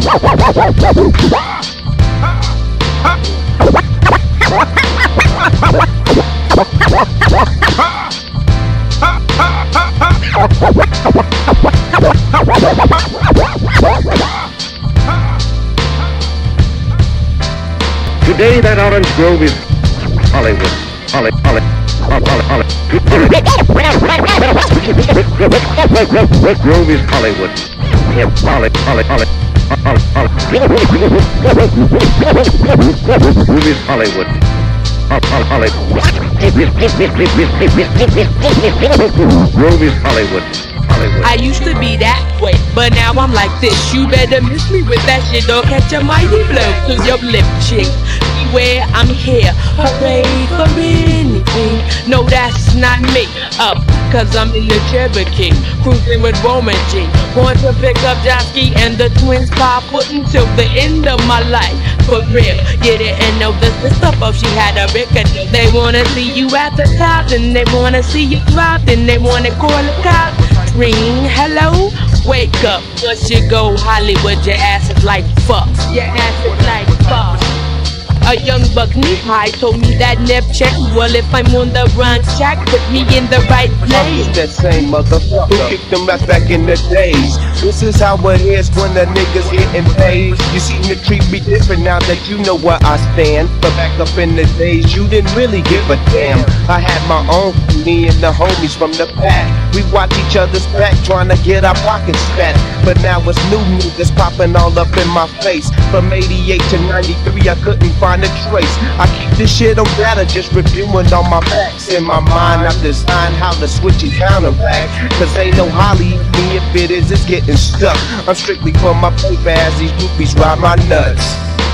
Today that orange grove is Hollywood. Grove is Hollywood. Grove is Hollywood. Grove is Hollywood. I used to be that way, but now I'm like this. You better miss me with that shit. Don't catch a mighty blow to your lip cheek. Beware, I'm here. Hooray for anything. No, that's not me. Cause I'm in the Cherokee, cruising with Roman G. Going to pick up Josky and the twins pop, putting till the end of my life. For real, you didn't know the sister of she had a record. They wanna see you at the top, and they wanna see you drop, and they wanna call the cops. Ring, hello, wake up. Once you go Hollywood, your ass is like fuck. Your ass is like fuck. A young buck knee-high told me that nip check. Well, if I'm on the wrong track, put me in the right place. That same motherfucker who kicked them rats back in the days. This is how it is when the niggas getting paid. You seem to treat me different now that you know where I stand. But back up in the days, you didn't really give a damn. I had my own, me and the homies from the pack. We watch each other's back, trying to get our pockets fat. But now it's new niggas popping all up in my face. From 88 to 93, I couldn't find a trace. I keep this shit on data, just reviewing all my facts. In my mind, I've designed how to switch and counter back. Cause ain't no Holly, me if it is, it's getting stuck. I'm strictly for my paper as these groupies ride my nuts.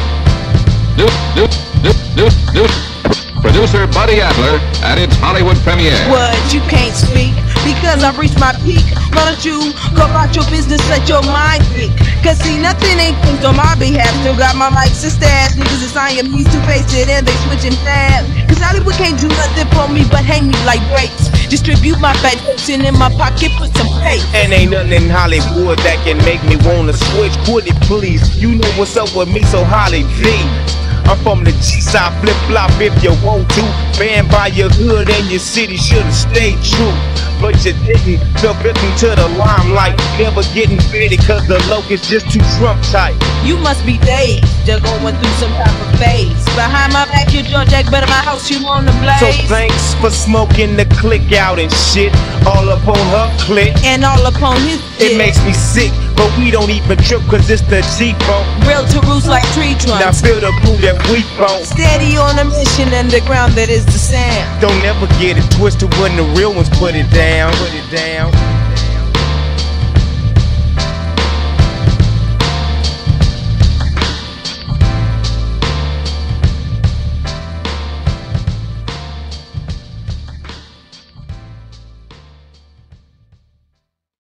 Producer Buddy Adler at its Hollywood premiere. What, you can't speak? Because I've reached my peak. Why don't you go about your business, let your mind speak? Cause see, nothing ain't think on my behalf. Still got my mics and stash. Niggas is I am, he's two-faced and they switching tabs. Cause Hollywood can't do nothing for me but hang me like grapes. Distribute my fat and in my pocket put some paste. And ain't nothing in Hollywood that can make me wanna switch. Could it please? You know what's up with me, so Holly V. I'm from the G-side, flip-flop if you want to. Banned by your hood and your city, should've stayed true. But you didn't, fell victim to the limelight. Never getting fitted cause the locust just too Trump tight. You must be dazed, they're going through some type of phase. Behind my back you George Jack, but in my house you on the blaze. So thanks for smoking the click out and shit. All up on her clit and all upon his dick. It makes me sick, but we don't even trip cause it's the G-Funk. Real to roots like tree trunks. Now feel the proof that we funk. Steady on a mission underground that is the sound. Don't ever get it twisted when the real ones put it down.